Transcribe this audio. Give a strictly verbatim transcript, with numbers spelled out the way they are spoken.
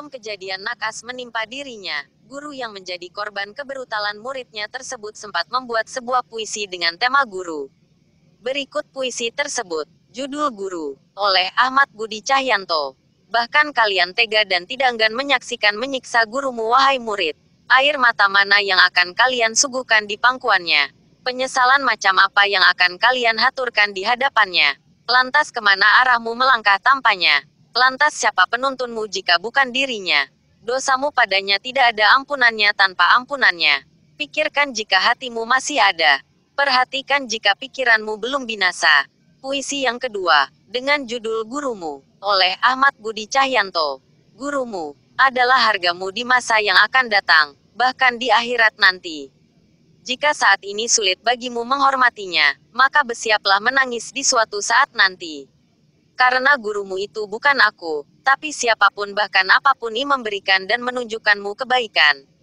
Sebelum kejadian nakas menimpa dirinya, guru yang menjadi korban kebrutalan muridnya tersebut sempat membuat sebuah puisi dengan tema guru. Berikut puisi tersebut. Judul Guru, oleh Ahmad Budi Cahyanto. Bahkan kalian tega dan tidak enggan menyaksikan menyiksa gurumu wahai murid. Air mata mana yang akan kalian suguhkan di pangkuannya? Penyesalan macam apa yang akan kalian haturkan di hadapannya? Lantas kemana arahmu melangkah tampaknya? Lantas siapa penuntunmu jika bukan dirinya? Dosamu padanya tidak ada ampunannya tanpa ampunannya. Pikirkan jika hatimu masih ada. Perhatikan jika pikiranmu belum binasa. Puisi yang kedua, dengan judul Gurumu, oleh Ahmad Budi Cahyanto. Gurumu adalah hargamu di masa yang akan datang, bahkan di akhirat nanti. Jika saat ini sulit bagimu menghormatinya, maka bersiaplah menangis di suatu saat nanti. Karena gurumu itu bukan aku, tapi siapapun bahkan apapun yang memberikan dan menunjukkanmu kebaikan.